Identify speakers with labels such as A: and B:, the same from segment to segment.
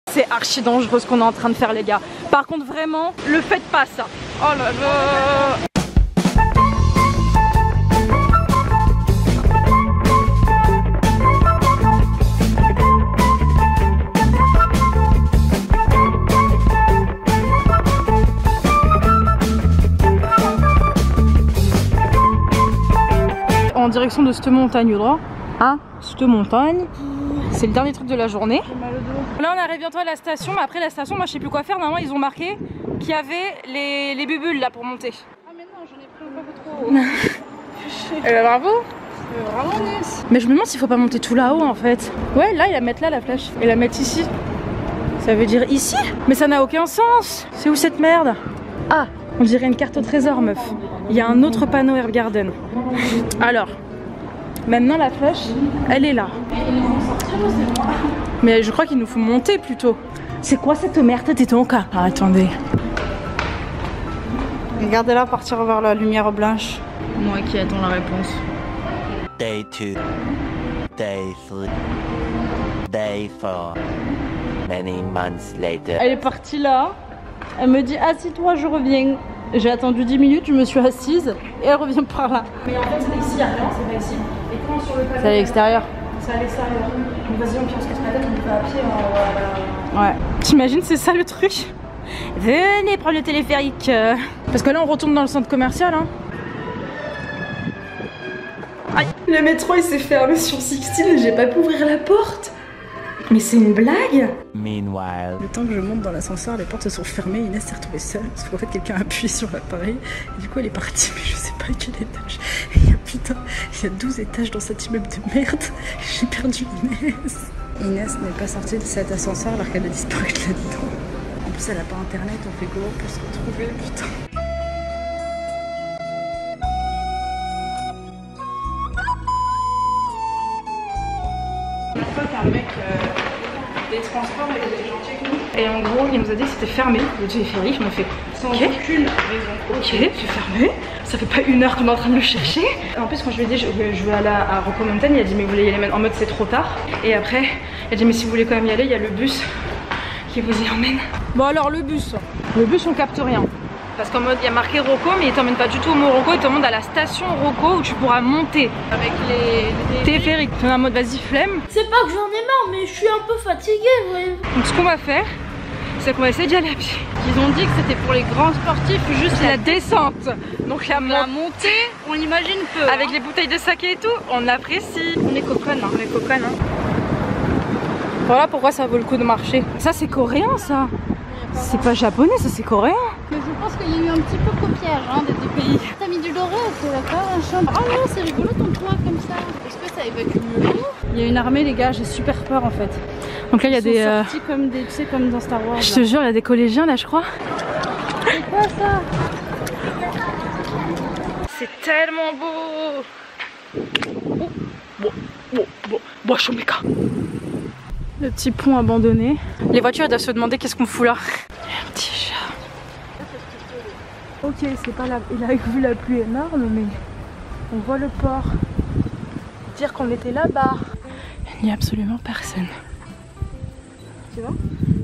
A: C'est archi dangereux ce qu'on est en train de faire les gars. Par contre vraiment, le faites pas ça. Oh là là. En direction de cette montagne au droit. Hein? Cette montagne. C'est le dernier truc de la journée. Là on arrive bientôt à la station, mais après la station moi je sais plus quoi faire. Normalement ils ont marqué qu'il y avait les bubules là pour monter.
B: Ah mais non, j'en ai pris un peu trop.
A: Eh ben bravo.
B: Vraiment nul.
A: Mais je me demande s'il faut pas monter tout là-haut en fait. Ouais là ils la mettent là la flèche. Et la mettent ici. Ça veut dire ici? Mais ça n'a aucun sens. C'est où cette merde? Ah, on dirait une carte au trésor meuf. Il y a un autre panneau Herb Garden. Alors, maintenant la flèche, elle est là. Mais je crois qu'il nous faut monter plutôt. C'est quoi cette merde t'es ton cas? Ah, attendez.
B: Regardez-la partir vers la lumière blanche.
A: Moi qui attends la réponse.
C: Day 2, Day 3, Day 4. Many months later.
B: Elle est partie là. Elle me dit assis-toi, je reviens. J'ai attendu 10 minutes, je me suis assise et elle revient par là.
A: Mais en fait, ici, il n'y a rien, c'est pas ici. Et quand sur le panneau.
B: C'est à l'extérieur.
A: C'est à l'extérieur. Donc vas-y, on se casse la tête, on va à pied.
B: Ouais.
A: T'imagines, c'est ça le truc? Venez prendre le téléphérique. Parce que là, on retourne dans le centre commercial. Hein. Aïe, le métro il s'est fermé sur 16 et j'ai pas pu ouvrir la porte. Mais c'est une blague?
C: Meanwhile.
A: Le temps que je monte dans l'ascenseur, les portes se sont fermées, Inès s'est retrouvée seule parce qu'en fait quelqu'un a appuyé sur l'appareil et du coup elle est partie, mais je sais pas à quel étage. Et putain, il y a 12 étages dans cet immeuble de merde. J'ai perdu Inès. Inès n'est pas sortie de cet ascenseur alors qu'elle a disparu là-dedans. En plus elle a pas internet, on fait comment pour se retrouver, putain. La fois qu'un mec des transports était gentil avec nous. Et en gros, il nous a dit que c'était fermé, le téléphérique. Je me fais sans aucune raison. Ok, c'est fermé. Ça fait pas 1 heure qu'on est en train de le chercher. En plus, quand je lui ai dit je veux aller à Rocco Mountain, il a dit mais vous voulez y aller maintenant en mode c'est trop tard. Et après, il a dit mais si vous voulez quand même y aller, il y a le bus qui vous y emmène. Bon alors le bus on capte rien. Parce qu'en mode il y a marqué Rocco mais il t'emmène pas du tout au mot Rocco, il t'emmène à la station Rocco où tu pourras monter avec les téléphériques. Tu es en mode vas-y flemme.
D: C'est pas que j'en ai marre mais je suis un peu fatiguée ouais.
A: Donc ce qu'on va faire c'est qu'on va essayer d'y aller à pied.
B: Ils ont dit que c'était pour les grands sportifs juste
A: la descente. Donc la
B: montée on imagine peu.
A: Avec
B: hein.
A: les bouteilles de saké et tout, on apprécie.
B: On est coconne hein.
A: On est coconne hein. Voilà pourquoi ça vaut le coup de marcher. Ça c'est coréen ça. C'est pas japonais, ça c'est coréen.
D: Mais je pense qu'il y a eu un petit peu copiage hein, des deux pays. T'as mis du doré, c'est d'accord un champ. Oh non, c'est rigolo ton toit comme ça. Est-ce que ça évacue mieux l'eau?
B: Il y a une armée les gars, j'ai super peur en fait.
A: Donc là il y a des
B: sortis comme des, tu sais comme dans Star Wars.
A: Je te jure, il y a des collégiens là je crois.
D: C'est quoi ça?
A: C'est tellement beau. Bon, chomeka. Le petit pont abandonné. Les voitures elles doivent se demander qu'est-ce qu'on fout là. Un petit chat. Ok, c'est pas la... il a vu la pluie énorme, mais on voit le port. Dire qu'on était là-bas. Il n'y a absolument personne.
B: Tu vois?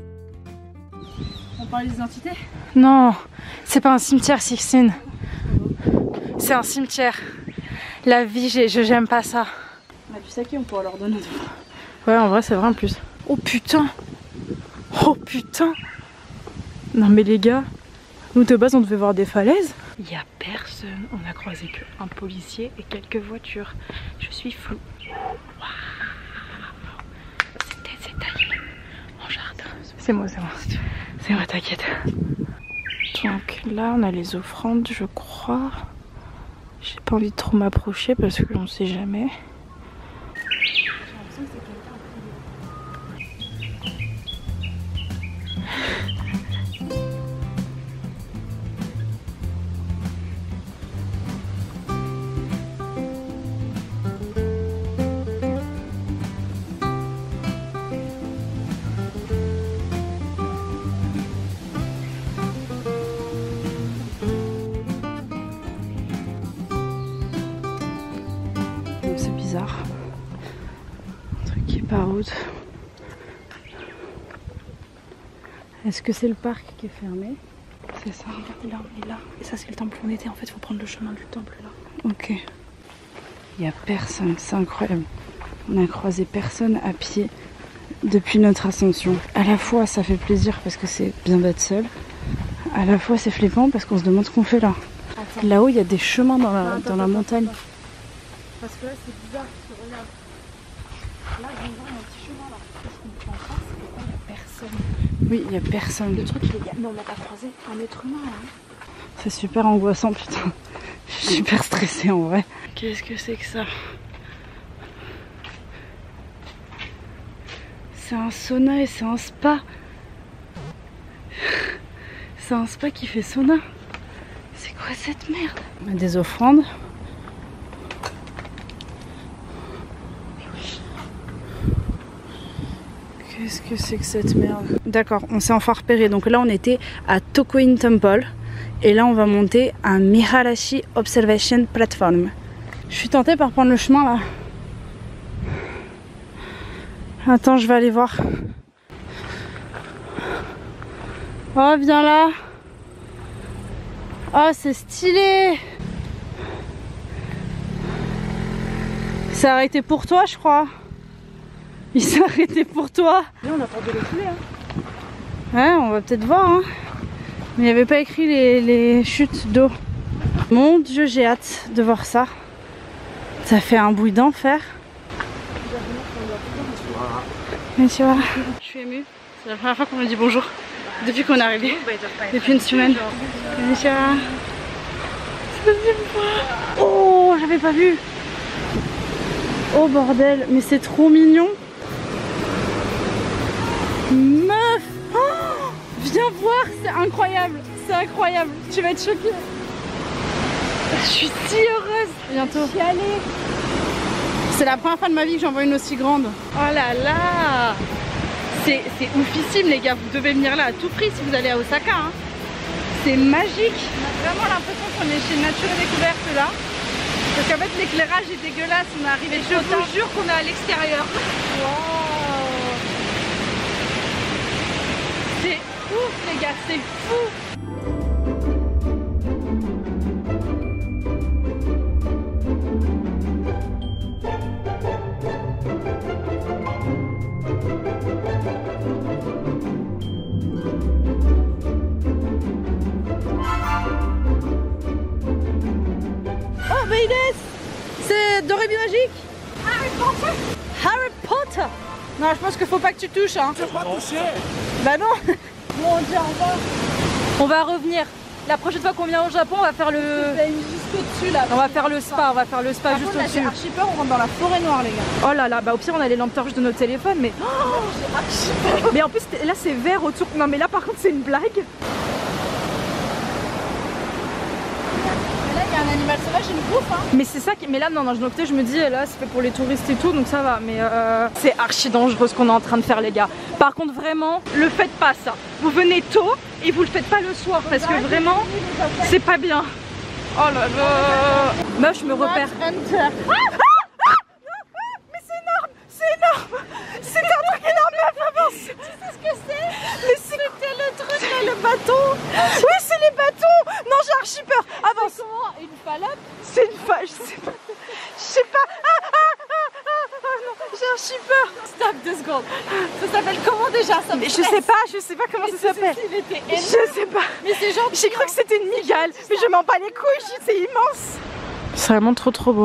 B: On parle d'identité?
A: Non, c'est pas un cimetière, Sixtine. C'est un cimetière. La vie, j'aime pas ça.
B: On a du saké, on pourra leur donner.
A: Ouais, en vrai, c'est vrai en plus. Oh putain! Oh putain! Non, mais les gars, nous de base, on devait voir des falaises. Il y a personne. On a croisé qu'un policier et quelques voitures. Je suis floue. Waouh! C'est taillé. Mon jardin. C'est moi, c'est moi. C'est moi, t'inquiète. Donc là, on a les offrandes, je crois. J'ai pas envie de trop m'approcher parce que on sait jamais. C'est bizarre. Un truc qui est pas route.
B: Est-ce que c'est le parc qui est fermé?
A: C'est ça, regardez là, on est là. Et ça c'est le temple où on était, en fait il faut prendre le chemin du temple là.
B: Ok. Il n'y a personne, c'est incroyable. On a croisé personne à pied depuis notre ascension. À la fois ça fait plaisir parce que c'est bien d'être seul. À la fois c'est flippant parce qu'on se demande ce qu'on fait là. Là-haut il y a des chemins dans la montagne.
D: Parce que là c'est bizarre, tu regardes. Là je viens de voir un petit chemin là. Je comprends pas, c'est pourquoi il n'y a personne.
B: Oui, il n'y a personne.
A: Le truc il est... Mais on n'a pas croisé un être humain là.
B: C'est super angoissant, putain. Je suis super stressée en vrai. Qu'est-ce que c'est que ça? C'est un sauna et c'est un spa. C'est un spa qui fait sauna. C'est quoi cette merde? On a des offrandes. Qu'est-ce que c'est que cette merde? D'accord, on s'est enfin repéré. Donc là on était à Tokoin Temple. Et là on va monter à Miharashi Observation Platform. Je suis tentée par prendre le chemin là. Attends, je vais aller voir. Oh, viens là. Oh, c'est stylé. Il s'est arrêté pour toi, je crois. Il s'est arrêté pour toi.
A: Là on a peur de les couler hein.
B: Ouais, on va peut-être voir hein. Mais il n'y avait pas écrit les chutes d'eau. Mon Dieu, j'ai hâte de voir ça. Ça fait un bruit d'enfer. Bonjour. Je suis émue. C'est la première fois qu'on me dit bonjour. Depuis qu'on est arrivé. Depuis une semaine. Bonjour. Oh, j'avais pas vu. Oh bordel, mais c'est trop mignon. Meuf. Oh, viens voir, c'est incroyable. C'est incroyable. Tu vas être choquée. Je suis si heureuse. Bientôt. J'y allais. C'est la première fois de ma vie que j'en vois une aussi grande. Oh là là. C'est oufissime les gars. Vous devez venir là à tout prix si vous allez à Osaka. Hein. C'est magique. On a vraiment l'impression qu'on est chez Nature et Découverte là. Parce qu'en fait l'éclairage est dégueulasse. On est arrivé trop tard.
A: Je vous jure qu'on est à l'extérieur.
B: Wow. C'est ouf les gars, c'est fou. Oh Baides, c'est Dorébi magique. Harry Potter. Harry Potter. Non, je pense qu'il faut pas que tu touches hein.
E: Je vais pas toucher.
B: Bah non. Bon, on dit au revoir. On va revenir. La prochaine fois qu'on vient au Japon, on va faire le...
D: Juste au-dessus là.
B: On va faire le spa, on va faire le spa juste au-dessus.
D: J'ai archi peur, on rentre dans la forêt noire les gars.
B: Oh là là, bah au pire on a les lampes torches de notre téléphone, mais...
D: J'ai archi peur.
B: Mais en plus là c'est vert autour. Non mais là par contre c'est une blague.
D: Mais là il y a un animal sauvage, une bouffe hein.
B: Mais c'est ça qui... Mais là non, je me dis là c'est fait pour les touristes et tout, donc ça va. Mais c'est archi dangereux ce qu'on est en train de faire les gars. Par contre vraiment, le faites pas ça. Vous venez tôt et vous le faites pas le soir parce que vraiment c'est pas bien. Oh là là. Meuf, je me repère. Mais c'est énorme. C'est énorme. C'est un truc énorme meuf, avance. Tu sais ce que c'est? Mais c'était le truc là, le bâton. Oui c'est les bâtons. Non j'ai archi peur. Avance.
D: Comment? Une palope?
B: C'est une vache, je sais pas. Je sais pas. Non, j'ai archi peur.
D: Stop 2 secondes. Ça s'appelle comment déjà ça?
B: Mais je sais pas comment ça s'appelle. Je sais pas.
D: Mais c'est genre.
B: J'ai cru que c'était une migale, mais je m'en bats les couilles, c'est immense. C'est vraiment trop beau.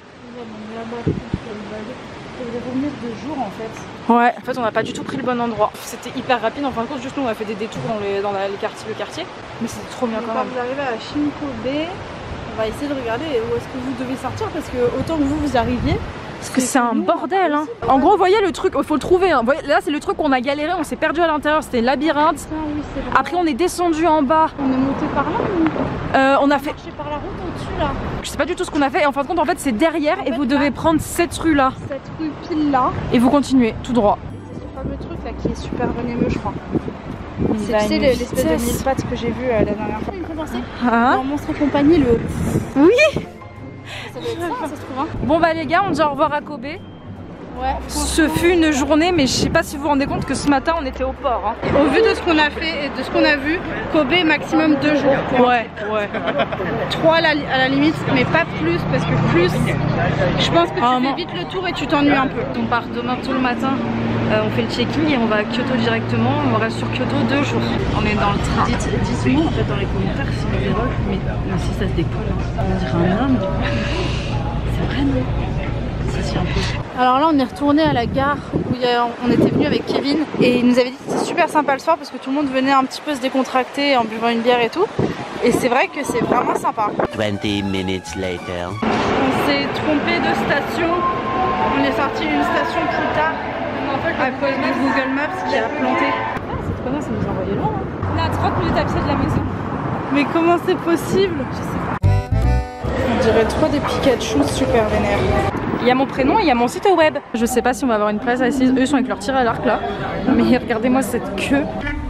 D: revenir 2 jours en fait.
B: Ouais, en fait on n'a pas du tout pris le bon endroit. C'était hyper rapide, en fin de compte juste nous on a fait des détours dans le quartier. Mais c'était trop bien quand même.
D: Quand vous arrivez à Shinkobe, on va essayer de regarder où est-ce que vous devez sortir parce que autant que vous arriviez.
B: Parce que c'est un bordel hein. En gros vous voyez le truc, il faut le trouver hein. Là c'est le truc qu'on a galéré, on s'est perdu à l'intérieur, c'était labyrinthe.
D: Ah, oui,
B: après on est descendu en bas.
D: On est monté par là ou
B: on a fait...
D: marché par la route au-dessus là.
B: Je sais pas du tout ce qu'on a fait et en fin de compte en fait c'est derrière et vous devez prendre cette rue là.
D: Cette rue pile là.
B: Et vous continuez tout droit.
D: C'est ce fameux truc là qui est super venimeux je crois. C'est
B: tu
D: sais l'espèce de mille pattes que j'ai vu la dernière fois. Il me fait penser dans Monstre et compagnie le...
B: Oui.
D: Ça doit être ça se trouve hein.
B: Bon bah les gars on dit au revoir à Kobe.
D: Ouais.
A: Ce fut une journée, mais je sais pas si vous vous rendez compte que ce matin on était au port. Hein.
B: Au vu de ce qu'on a fait et de ce qu'on a vu, Kobe maximum 2 jours.
A: Ouais.
B: 3 à la limite, mais pas plus parce que plus, je pense que tu fais vite le tour et tu t'ennuies un peu.
A: On part demain tôt le matin, on fait le check-in et on va à Kyoto directement. On reste sur Kyoto 2 jours. On est dans le train. Dites-moi en fait dans les commentaires si on déroge, mais si ça se décolle, on dirait un homme. C'est vrai non? Si, un peu.
B: Alors là on est retourné à la gare où on était venu avec Kevin et il nous avait dit que c'était super sympa le soir parce que tout le monde venait un petit peu se décontracter en buvant une bière et tout. Et c'est vrai que c'est vraiment sympa.
C: 20 minutes later.
B: On s'est trompé de station. On est sorti d'une station plus tard à cause de Google Maps qui a planté.
A: Cette connasse elle nous a envoyé loin. Hein. On est à 30 minutes à pied de la maison.
B: Mais comment c'est possible? Je sais pas. On dirait trop des Pikachu super vénères.
A: Il y a mon prénom et il y a mon site web. Je sais pas si on va avoir une place assise. Eux sont avec leur tir à l'arc là. Mais regardez-moi cette queue.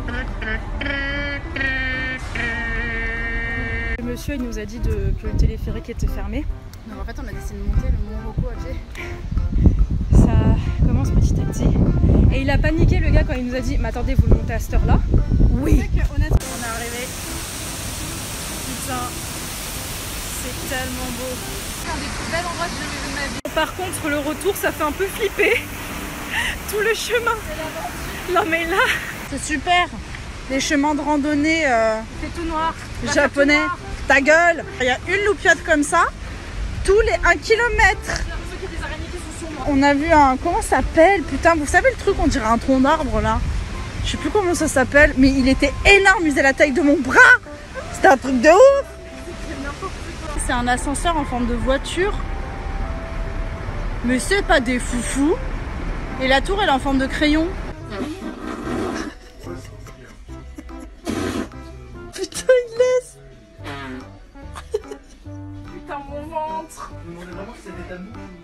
A: Le monsieur il nous a dit que le téléphérique était fermé.
B: Donc en fait on a décidé de monter le Mont Roko à pied.
A: Ça commence petit à petit. Et il a paniqué le gars quand il nous a dit mais attendez vous le montez à cette heure là? Oui.
B: Honnêtement on est arrivé.
A: Putain. C'est tellement beau.
B: C'est un des plus belles endroits que j'ai vu de ma vie.
A: Par contre le retour ça fait un peu flipper. Tout le chemin. Non mais là.
B: C'est super. Les chemins de randonnée
A: C'est tout noir.
B: japonais.
A: Tout noir.
B: Ta gueule. Il y a une loupiote comme ça. Tous les 1 kilomètre. On a vu un... Comment ça s'appelle? Putain, vous savez le truc, on dirait un tronc d'arbre là. Je sais plus comment ça s'appelle, mais il était énorme, il faisait la taille de mon bras. C'était un truc de ouf. C'est un ascenseur en forme de voiture. Mais c'est pas des foufous. Et la tour, elle est en forme de crayon. Putain, il laisse.
A: Putain, mon ventre.
E: Je me demandais vraiment si c'était tabou.